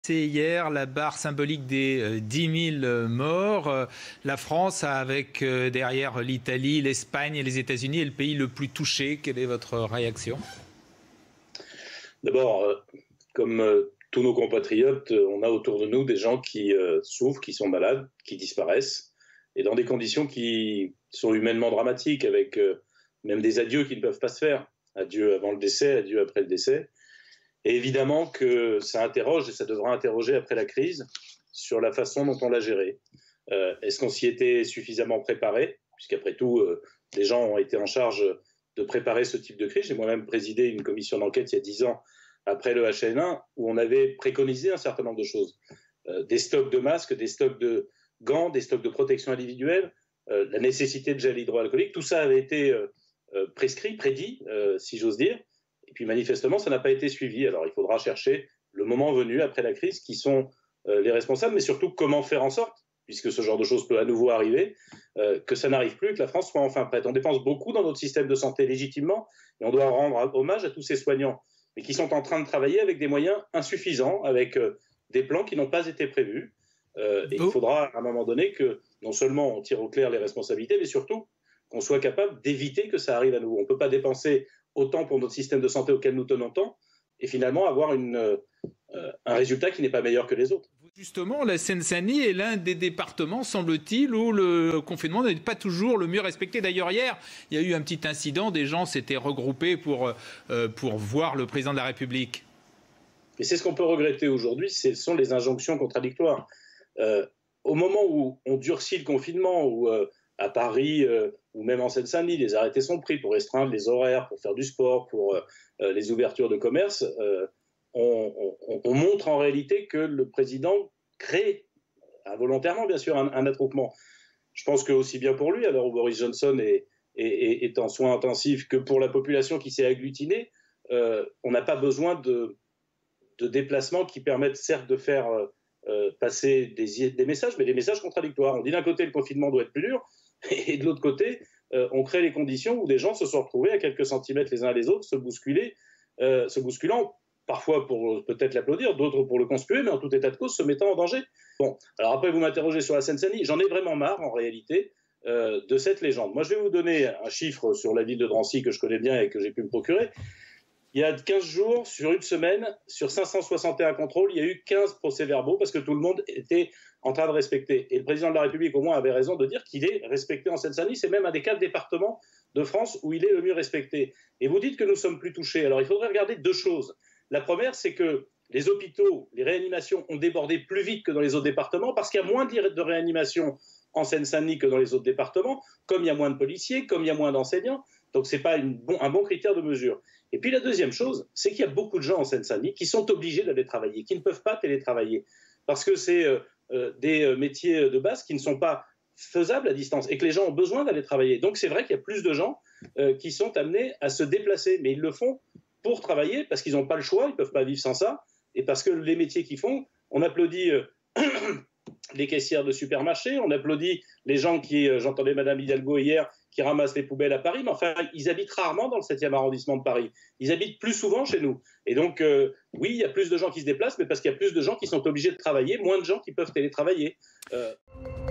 C'est hier la barre symbolique des 10 000 morts. La France, avec derrière l'Italie, l'Espagne et les États-Unis, est le pays le plus touché. Quelle est votre réaction? D'abord, comme tous nos compatriotes, on a autour de nous des gens qui souffrent, qui sont malades, qui disparaissent, et dans des conditions qui sont humainement dramatiques, avec même des adieux qui ne peuvent pas se faire. Adieu avant le décès, adieu après le décès. Et évidemment que ça interroge, et ça devra interroger après la crise, sur la façon dont on l'a gérée. Est-ce qu'on s'y était suffisamment préparé? Puisqu'après tout, les gens ont été en charge de préparer ce type de crise. J'ai moi-même présidé une commission d'enquête il y a 10 ans, après le H1N1, où on avait préconisé un certain nombre de choses. Des stocks de masques, des stocks de gants, des stocks de protection individuelle, la nécessité de gel hydroalcoolique, tout ça avait été prescrit, prédit, si j'ose dire. Et puis manifestement, ça n'a pas été suivi. Alors il faudra chercher le moment venu, après la crise, qui sont les responsables, mais surtout comment faire en sorte, puisque ce genre de choses peut à nouveau arriver, que ça n'arrive plus, que la France soit enfin prête. On dépense beaucoup dans notre système de santé légitimement, et on doit rendre hommage à tous ces soignants, mais qui sont en train de travailler avec des moyens insuffisants, avec des plans qui n'ont pas été prévus. Et il faudra à un moment donné que non seulement on tire au clair les responsabilités, mais surtout qu'on soit capable d'éviter que ça arrive à nouveau. On ne peut pas dépenser autant pour notre système de santé auquel nous tenons tant, et finalement avoir un résultat qui n'est pas meilleur que les autres. Justement, la Seine-Saint-Denis est l'un des départements, semble-t-il, où le confinement n'est pas toujours le mieux respecté. D'ailleurs, hier, il y a eu un petit incident, des gens s'étaient regroupés pour voir le président de la République. Et c'est ce qu'on peut regretter aujourd'hui, ce sont les injonctions contradictoires. Au moment où on durcit le confinement, où à Paris ou même en Seine-Saint-Denis, les arrêtés sont pris pour restreindre les horaires, pour faire du sport, pour les ouvertures de commerce, on montre en réalité que le président crée, involontairement bien sûr, un attroupement. Je pense que aussi bien pour lui, à l'heure où Boris Johnson est en soins intensifs, que pour la population qui s'est agglutinée, on n'a pas besoin de déplacements qui permettent certes de faire passer des messages, mais des messages contradictoires. On dit d'un côté le confinement doit être plus dur, et de l'autre côté, on crée les conditions où des gens se sont retrouvés à quelques centimètres les uns les autres, se bousculant, parfois pour peut-être l'applaudir, d'autres pour le conspuer, mais en tout état de cause, se mettant en danger. Bon, alors après vous m'interrogez sur la Seine-Saint-Denis, j'en ai vraiment marre en réalité de cette légende. Moi je vais vous donner un chiffre sur la ville de Drancy que je connais bien et que j'ai pu me procurer. Il y a 15 jours, sur une semaine, sur 561 contrôles, il y a eu 15 procès-verbaux parce que tout le monde était en train de respecter. Et le président de la République, au moins, avait raison de dire qu'il est respecté en Seine-Saint-Denis. C'est même un des 4 départements de France où il est le mieux respecté. Et vous dites que nous sommes plus touchés. Alors, il faudrait regarder deux choses. La première, c'est que les hôpitaux, les réanimations ont débordé plus vite que dans les autres départements parce qu'il y a moins de réanimations en Seine-Saint-Denis que dans les autres départements, comme il y a moins de policiers, comme il y a moins d'enseignants. Donc, ce n'est pas un bon critère de mesure. Et puis, la deuxième chose, c'est qu'il y a beaucoup de gens en Seine-Saint-Denis qui sont obligés d'aller travailler, qui ne peuvent pas télétravailler, parce que c'est des métiers de base qui ne sont pas faisables à distance et que les gens ont besoin d'aller travailler. Donc, c'est vrai qu'il y a plus de gens qui sont amenés à se déplacer, mais ils le font pour travailler parce qu'ils n'ont pas le choix, ils ne peuvent pas vivre sans ça, et parce que les métiers qu'ils font, on applaudit les caissières de supermarché, on applaudit les gens qui, j'entendais Madame Hidalgo hier, qui ramassent les poubelles à Paris, mais enfin, ils habitent rarement dans le 7e arrondissement de Paris. Ils habitent plus souvent chez nous. Et donc, oui, il y a plus de gens qui se déplacent, mais parce qu'il y a plus de gens qui sont obligés de travailler, moins de gens qui peuvent télétravailler.